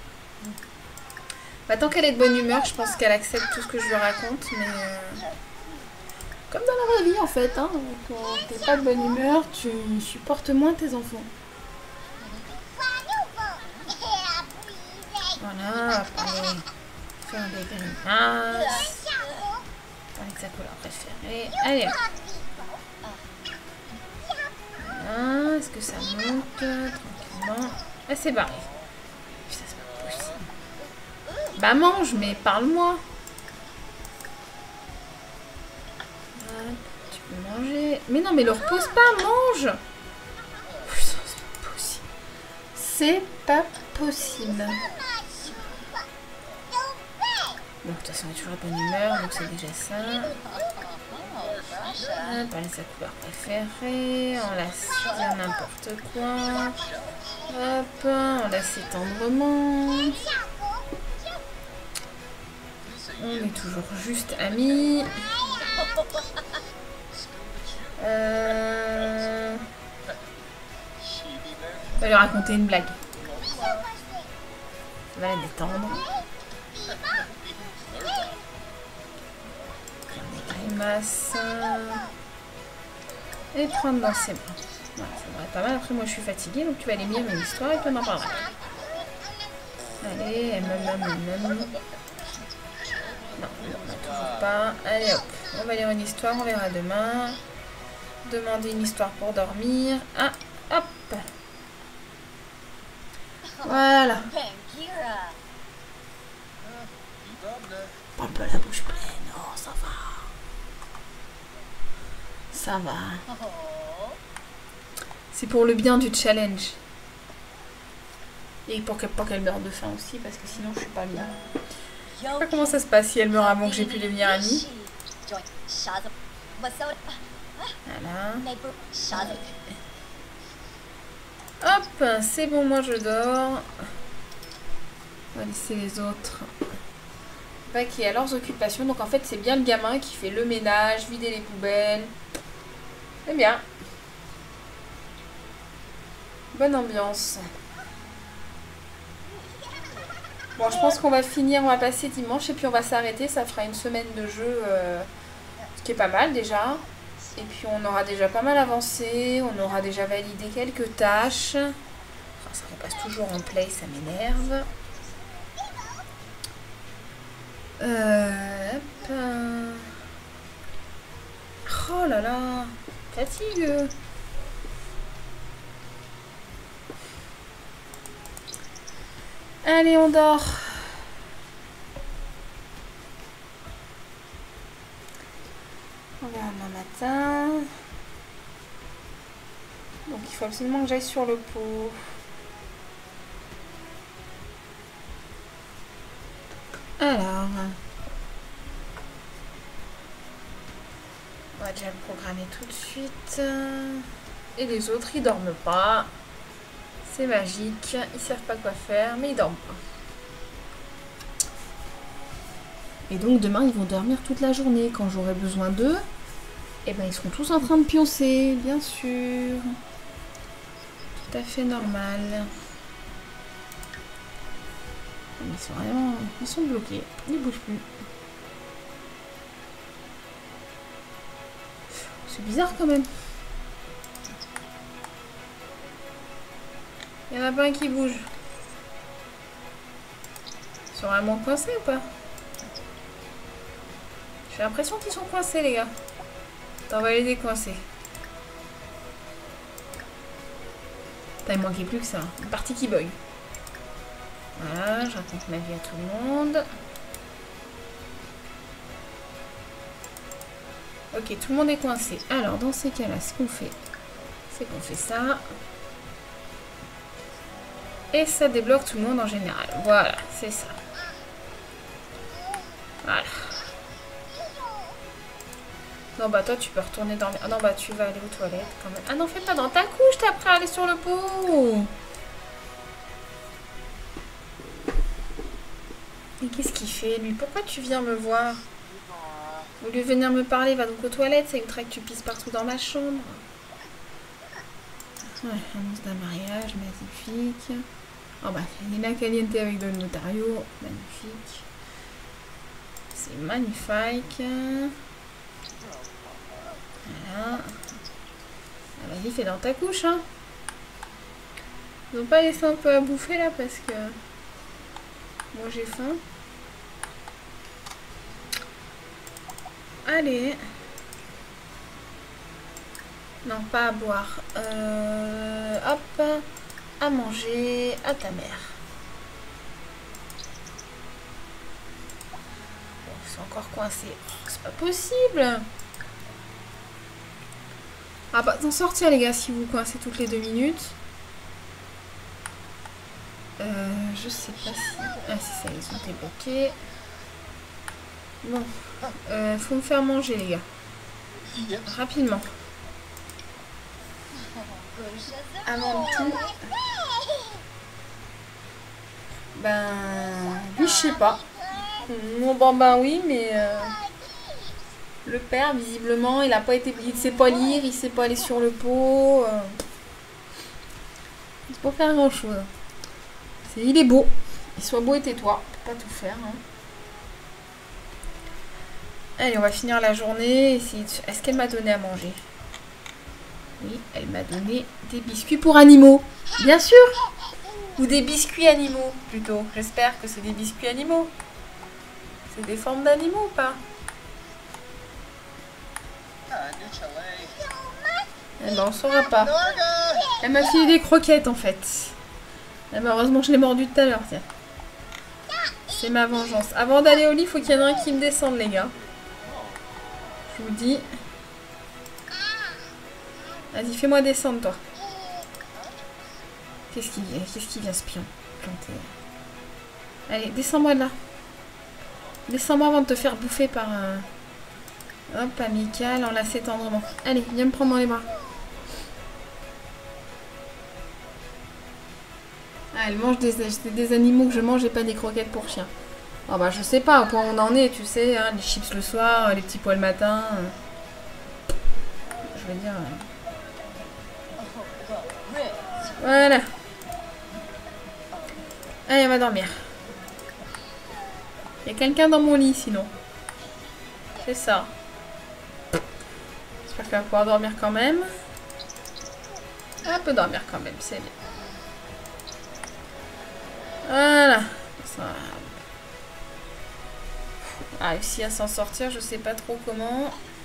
Bah, tant qu'elle est de bonne humeur, je pense qu'elle accepte tout ce que je lui raconte. Mais comme dans la vraie vie en fait, hein, quand t'es pas de bonne humeur, tu supportes moins tes enfants. Voilà, parler, faire des grimaces, parler de sa couleur préférée. Allez. Voilà, est-ce que ça monte tranquillement? Ah, c'est barré. Putain, c'est pas possible. Bah mange, mais parle-moi. Tu peux manger. Mais non, mais le repose pas, mange. Putain, c'est pas possible. C'est pas possible. Bon, de toute façon, elle est toujours de bonne humeur, donc c'est déjà ça. Hop, elle a sa couleur préférée. On laisse dire n'importe quoi. Hop, on laisse tendrement. On est toujours juste amis. On va lui raconter une blague. Ça va la détendre. Grimace. Et prendre dans ses bras. Voilà, ça devrait être pas mal. Après, moi, je suis fatiguée, donc tu vas aller lire une histoire et puis on en parlera. Allez, Non, toujours pas. Allez, hop. On va lire une histoire, on verra demain. Demander une histoire pour dormir. Ah, hop. Voilà. Pas un peu la bouche pleine. Oh, ça va. Ça va. C'est pour le bien du challenge. Et pour pas qu'elle meure de faim aussi, parce que sinon je suis pas bien. Je sais pas comment ça se passe si elle meurt avant que j'ai pu devenir amie. Voilà. Hop, c'est bon, moi je dors. On va laisser les autres vaquer à leurs occupations. Donc en fait, c'est bien le gamin qui fait le ménage, vider les poubelles. C'est bien. Bonne ambiance. Bon, je pense qu'on va finir, on va passer dimanche et puis on va s'arrêter. Ça fera une semaine de jeu, ce qui est pas mal déjà. Et puis on aura déjà pas mal avancé, on aura déjà validé quelques tâches. Enfin, ça repasse toujours en play, ça m'énerve. Hop. Oh là là, fatigue. Allez, on dort. On verra demain matin. Donc il faut absolument que j'aille sur le pot. Alors. On va déjà le programmer tout de suite. Et les autres, ils dorment pas. C'est magique. Ils savent pas quoi faire, mais ils dorment pas. Et donc demain, ils vont dormir toute la journée. Quand j'aurai besoin d'eux, eh ben, ils seront tous en train de pioncer, bien sûr. Tout à fait normal. Ils sont vraiment... Ils sont bloqués. Ils bougent plus. C'est bizarre quand même. Il n'y en a pas un qui bouge. Ils sont vraiment coincés ou pas? J'ai l'impression qu'ils sont coincés, les gars. Attends, on va les décoincer. Putain, il manquait plus que ça. Une partie qui bug. Voilà, je raconte ma vie à tout le monde. Ok, tout le monde est coincé. Alors, dans ces cas-là, ce qu'on fait, c'est qu'on fait ça. Et ça débloque tout le monde en général. Voilà, c'est ça. Voilà. Non, bah toi, tu peux retourner dormir. Ah non, bah tu vas aller aux toilettes quand même. Ah non, fais pas dans ta couche, t'es après à aller sur le pot. Et qu'est-ce qu'il fait, lui? Pourquoi tu viens me voir? Au lieu de venir me parler, va donc aux toilettes. Ça évitera que tu pisses partout dans ma chambre. Ouais, annonce d'un mariage, magnifique. Oh bah, Nina Caliente avec Don Notario. Magnifique. C'est magnifique. Voilà. Ah, vas-y, fais dans ta couche, hein. Ils n'ont pas laissé un peu à bouffer, là, parce que... Moi, j'ai faim. Allez. Non, pas à boire. Hop. À manger à ta mère. Bon, ils sont encore coincés. Oh, c'est pas possible. Ah bah, d'en sortir, les gars, si vous coincez toutes les 2 minutes. Je sais pas si... Ah, c'est ça, ils ont été bloqués. Bon. Faut me faire manger, les gars. Rapidement. Avant tout... Ben... Oui, je sais pas. Mon bambin, oui, mais... Le père, visiblement, il a pas été... Il sait pas lire, il sait pas aller sur le pot. C'est pas faire grand-chose. Il est beau. Il soit beau et tais-toi. On peut pas tout faire, hein. Allez, on va finir la journée. Est-ce qu'elle m'a donné à manger? Oui, elle m'a donné des biscuits pour animaux. Bien sûr. Ou des biscuits animaux, plutôt. J'espère que c'est des biscuits animaux. C'est des formes d'animaux ou pas? Eh ben, on saura pas. Elle m'a filé des croquettes, en fait. Et malheureusement, je l'ai mordu tout à l'heure, tiens. C'est ma vengeance. Avant d'aller au lit, il faut qu'il y en ait un qui me descende, les gars. Je vous dis. Vas-y, fais-moi descendre, toi. Qu'est-ce qu'il vient, ce pion planter? Allez, descends-moi de là. Descends-moi avant de te faire bouffer par un... Hop, amical, enlacé tendrement. Allez, viens me prendre dans les bras. Ah, elle mange des animaux que je mange et pas des croquettes pour chien. Oh bah je sais pas au point où on en est, tu sais, hein, les chips le soir, les petits pois le matin. Je veux dire... Voilà. Allez, on va dormir. Il y a quelqu'un dans mon lit sinon. C'est ça. J'espère qu'elle va pouvoir dormir quand même. Elle peut dormir quand même, c'est bien. Voilà. Ça a réussi à s'en sortir, je sais pas trop comment.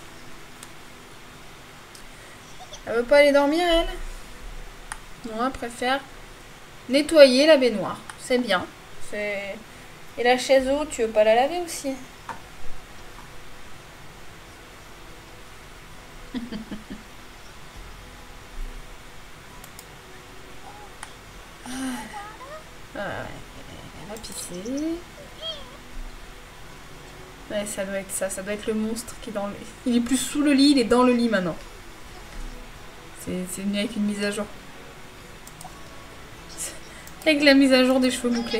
Elle veut pas aller dormir, elle? Non, elle préfère nettoyer la baignoire. C'est bien. Et la chaise haute, tu veux pas la laver aussi? Elle va pisser. Ouais, ça doit être ça. Ça doit être le monstre qui est dans le... Il est plus sous le lit, il est dans le lit maintenant. C'est venu avec une mise à jour. Avec la mise à jour des cheveux bouclés.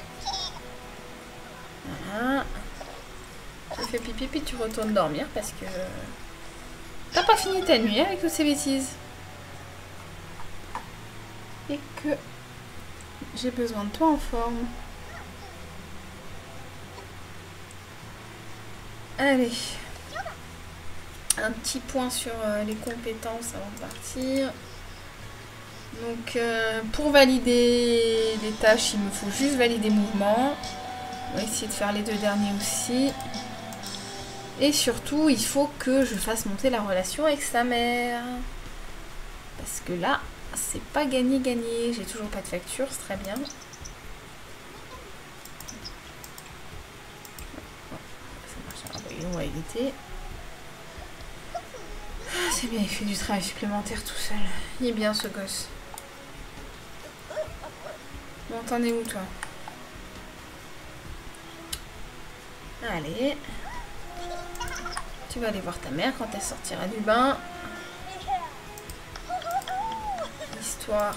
Voilà. Tu fais pipi puis tu retournes dormir parce que... T'as pas fini ta nuit avec toutes ces bêtises. Et que... J'ai besoin de toi en forme. Allez. Un petit point sur les compétences avant de partir. Donc, pour valider les tâches, il me faut juste valider mouvement. On va essayer de faire les deux derniers aussi. Et surtout, il faut que je fasse monter la relation avec sa mère. Parce que là, c'est pas gagné. J'ai toujours pas de facture, c'est très bien. Ça marche. On va éviter. Ah, c'est bien, il fait du travail supplémentaire tout seul. Il est bien ce gosse. Bon, t'en es où toi? Allez. Tu vas aller voir ta mère quand elle sortira du bain. Histoire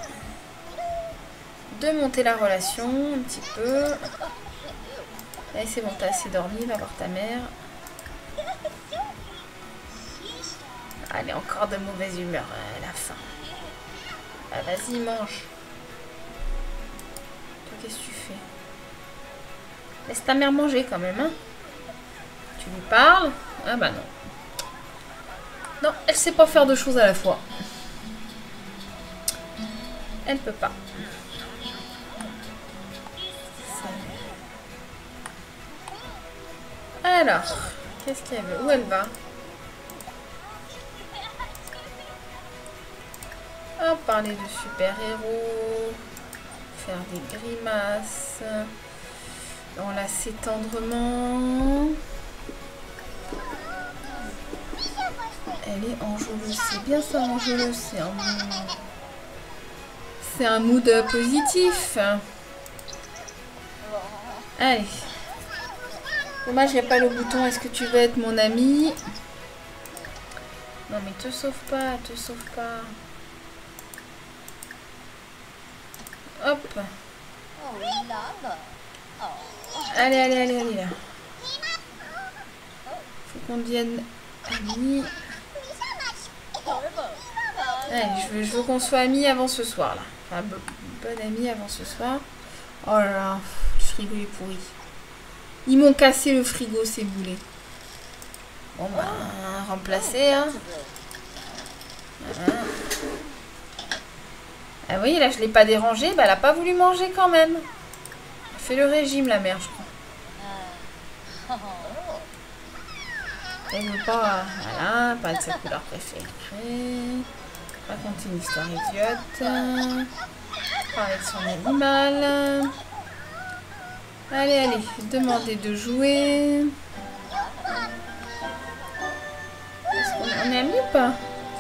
de monter la relation un petit peu. Allez, c'est bon, t'as assez dormi, va voir ta mère. Elle est encore de mauvaise humeur, elle a faim. Ah, vas-y, mange. Toi, qu'est-ce que tu fais? Laisse ta mère manger quand même, hein. Tu lui parles? Ah bah non. Non, elle sait pas faire deux choses à la fois. Elle peut pas. Alors, qu'est-ce qu'elle veut? Où elle va? Oh, parler de super-héros, faire des grimaces, enlacer tendrement. Elle est enjôleuse, c'est bien ça, enjôleuse, c'est un mood positif. Allez. Dommage, il n'y a pas le bouton. Est-ce que tu veux être mon ami? Non, mais te sauve pas, te sauve pas. Hop. Allez, allez, allez, allez là. Faut qu'on devienne amis. Allez, je veux qu'on soit amis avant ce soir là. Enfin, bonne amie avant ce soir. Oh là là, le frigo est pourri. Ils m'ont cassé le frigo, ces boulets. Bon bah, remplacer hein. Voilà. Ah, vous voyez là, je l'ai pas dérangée, bah elle a pas voulu manger quand même. Elle fait le régime la mère, je crois. Elle veut pas, voilà, pas de sa couleur préférée. Raconter une histoire idiote. Parler de son animal. Allez, allez, demander de jouer. Est-ce qu'on est amis ou pas?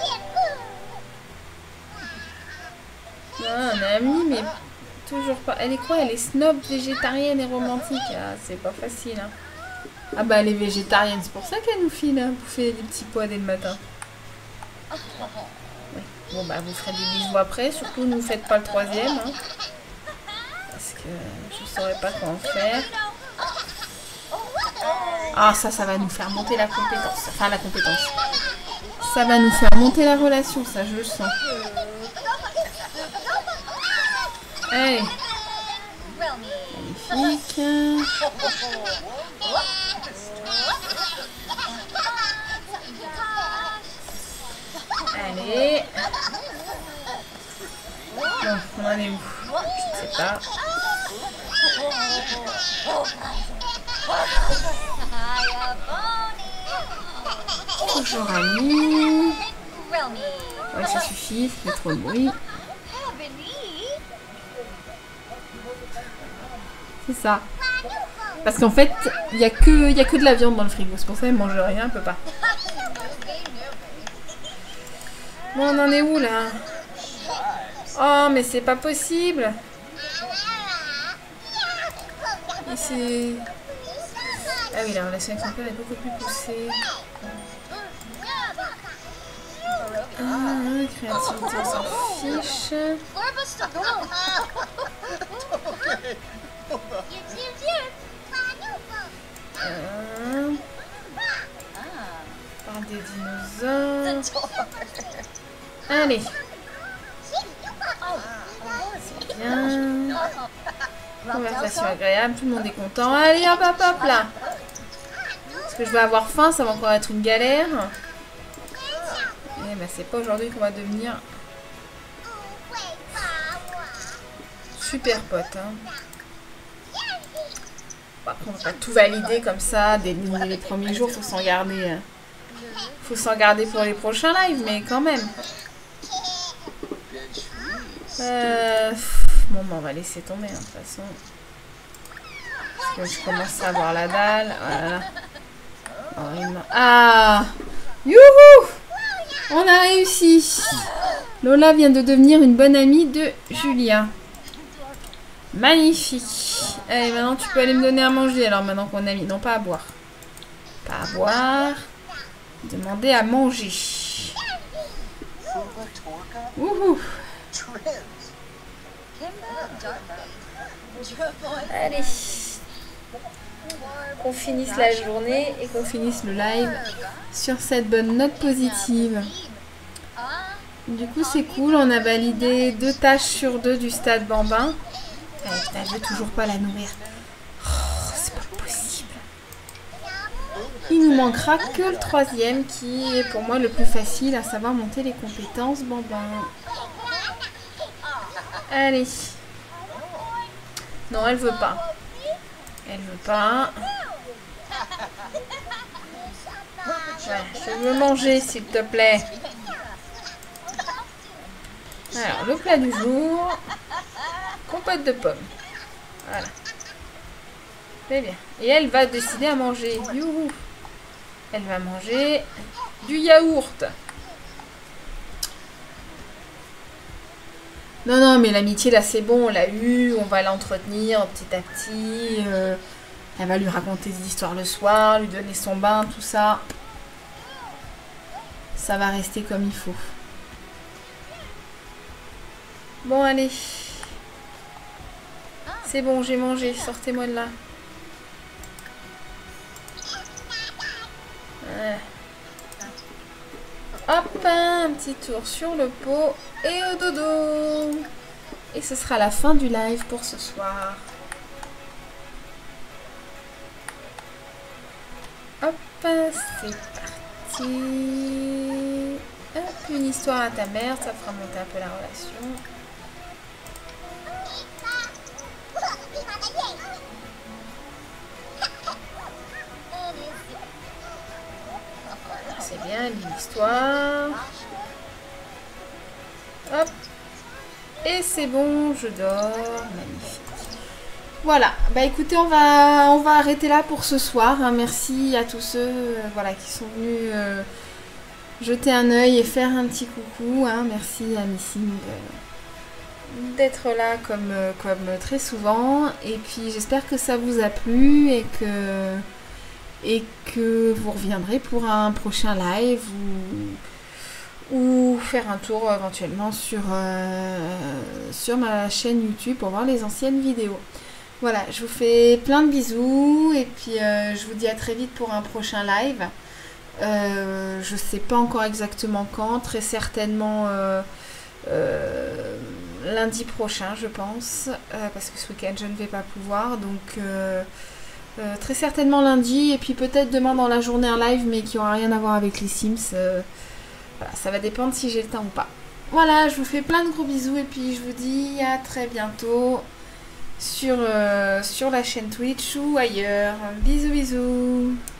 Non, on est amis, mais toujours pas. Elle est quoi? Elle est snob, végétarienne et romantique. Ah, c'est pas facile, hein. Ah bah, elle est végétarienne, c'est pour ça qu'elle nous file, hein, bouffer des petits pois dès le matin. Oui. Bon bah, vous ferez des bisous après, surtout ne vous faites pas le troisième, hein, parce que je saurais pas quoi en faire. Ah, ça va nous faire monter la compétence. Enfin, la compétence. Ça va nous faire monter la relation, ça, je le sens. Allez. Magnifique. Allez. Bon, on en est où? Je ne sais pas. Toujours amis. Ouais, ça suffit, c'est trop de bruit. C'est ça. Parce qu'en fait, il y a que de la viande dans le frigo. C'est pour ça qu'elle mange rien, elle peut pas. Bon, on en est où là? Oh, mais c'est pas possible. Et c'est... Ah oui, la relation avec son père est beaucoup plus poussée. Ah, créativité, on s'en fiche. Par des dinosaures. Allez. C'est bien. Conversation agréable, tout le monde est content. Allez, hop, hop, hop, là. Parce que je vais avoir faim, ça va encore être une galère. Eh ben, c'est pas aujourd'hui qu'on va devenir super potes. Hein. Bon, après, on va pas tout valider comme ça dès les premiers jours. Faut s'en garder. Faut s'en garder pour les prochains lives, mais quand même. Bon, bah, on va laisser tomber, hein, de toute façon. Parce que je commence à avoir la dalle. Voilà. Ah! Youhou! On a réussi. Lola vient de devenir une bonne amie de Julia. Magnifique. Allez, maintenant tu peux aller me donner à manger. Alors maintenant qu'on a mis, non pas à boire. Pas à boire. Demander à manger. Wouhou. Allez. Qu'on finisse la journée et qu'on finisse le live sur cette bonne note positive. Du coup, c'est cool. On a validé 2 tâches sur 2 du stade Bambin. Allez, putain, je veux toujours pas la nourrir. Oh, c'est pas possible. Il nous manquera que le 3e qui est pour moi le plus facile, à savoir monter les compétences Bambin. Allez. Non, elle veut pas. Elle veut pas. Voilà, je veux manger, s'il te plaît. Alors, le plat du jour. Compote de pommes. Voilà. Très bien. Et elle va décider à manger. Youhou. Elle va manger du yaourt. Non, non, mais l'amitié, là, c'est bon. On l'a eu. On va l'entretenir petit à petit. Elle va lui raconter des histoires le soir, lui donner son bain, tout ça. Ça va rester comme il faut. Bon, allez. C'est bon, j'ai mangé. Sortez-moi de là. Hop, un petit tour sur le pot et au dodo. Et ce sera la fin du live pour ce soir. Hop, c'est parti. Hop, une histoire à ta mère, ça fera monter un peu la relation. C'est bien, l'histoire. Hop. Et c'est bon, je dors. Magnifique. Voilà, bah écoutez, on va arrêter là pour ce soir. Hein. Merci à tous ceux voilà, qui sont venus jeter un œil et faire un petit coucou. Hein. Merci à Missing d'être là comme très souvent. Et puis j'espère que ça vous a plu et que vous reviendrez pour un prochain live ou faire un tour éventuellement sur ma chaîne YouTube pour voir les anciennes vidéos. Voilà, je vous fais plein de bisous et puis je vous dis à très vite pour un prochain live. Je sais pas encore exactement quand, très certainement lundi prochain je pense, parce que ce week-end je ne vais pas pouvoir, donc très certainement lundi et puis peut-être demain dans la journée un live mais qui aura rien à voir avec les Sims. Voilà, ça va dépendre si j'ai le temps ou pas. Voilà, je vous fais plein de gros bisous et puis je vous dis à très bientôt sur la chaîne Twitch ou ailleurs. Bisous bisous.